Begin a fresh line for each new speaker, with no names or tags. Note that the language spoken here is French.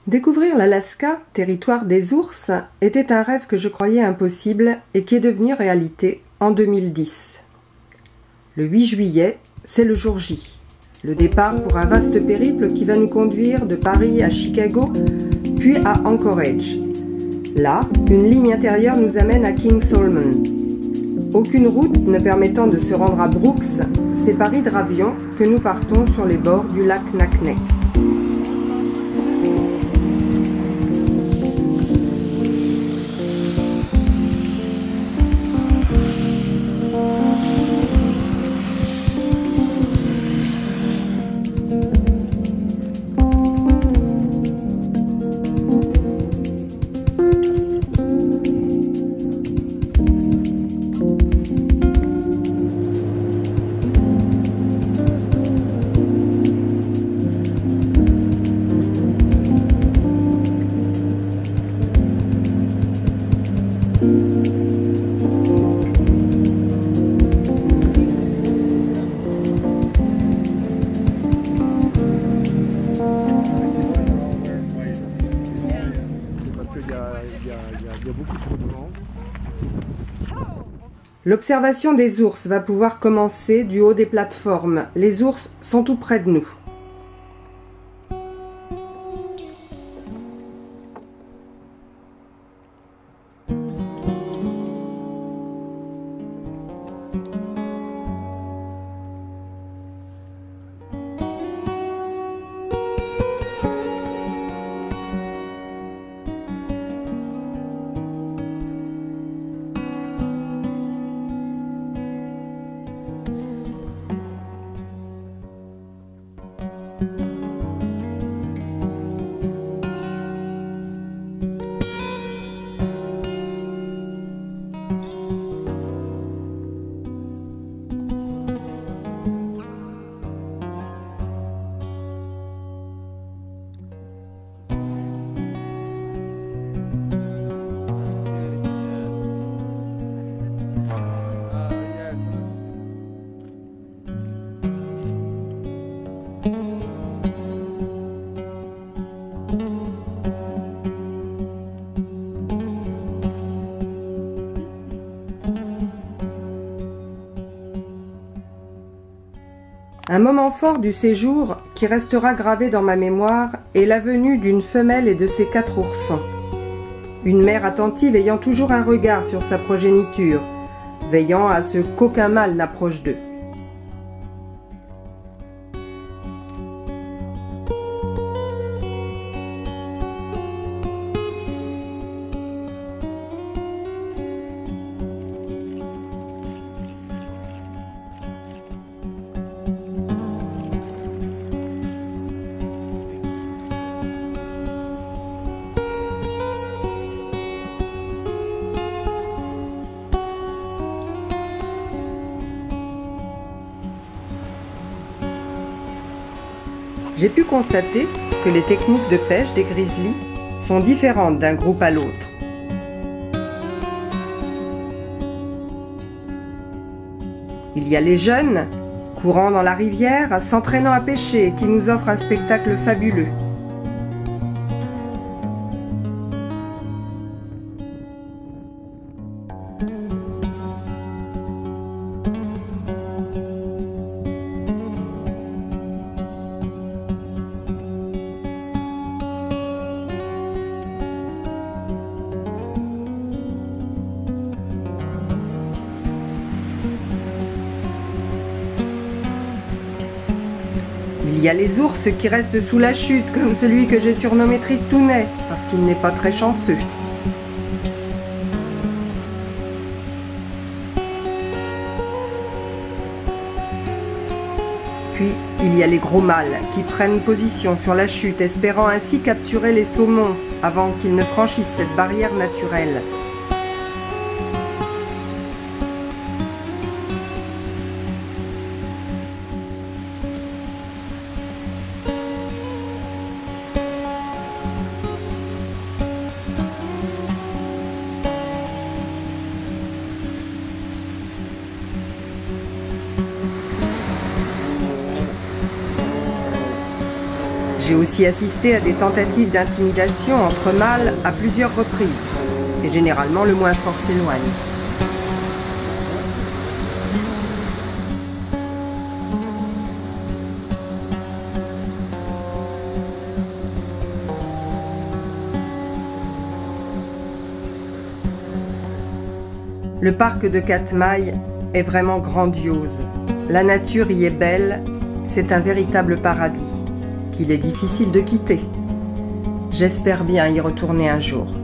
Découvrir l'Alaska, territoire des ours, était un rêve que je croyais impossible et qui est devenu réalité en 2010. Le 8 juillet, c'est le jour J. Le départ pour un vaste périple qui va nous conduire de Paris à Chicago, puis à Anchorage. Là, une ligne intérieure nous amène à King Solomon. Aucune route ne permettant de se rendre à Brooks, c'est par hydravion que nous partons sur les bords du lac Naknek. L'observation des ours va pouvoir commencer du haut des plateformes. Les ours sont tout près de nous. Un moment fort du séjour qui restera gravé dans ma mémoire est la venue d'une femelle et de ses 4 oursons. Une mère attentive ayant toujours un regard sur sa progéniture, veillant à ce qu'aucun mâle n'approche d'eux. J'ai pu constater que les techniques de pêche des grizzlies sont différentes d'un groupe à l'autre. Il y a les jeunes, courant dans la rivière, s'entraînant à pêcher, qui nous offrent un spectacle fabuleux. Il y a les ours qui restent sous la chute, comme celui que j'ai surnommé Tristounet, parce qu'il n'est pas très chanceux. Puis, il y a les gros mâles qui prennent position sur la chute, espérant ainsi capturer les saumons avant qu'ils ne franchissent cette barrière naturelle. J'ai aussi assisté à des tentatives d'intimidation entre mâles à plusieurs reprises, et généralement le moins fort s'éloigne. Le parc de Katmai est vraiment grandiose. La nature y est belle, c'est un véritable paradis, qu'il est difficile de quitter. J'espère bien y retourner un jour.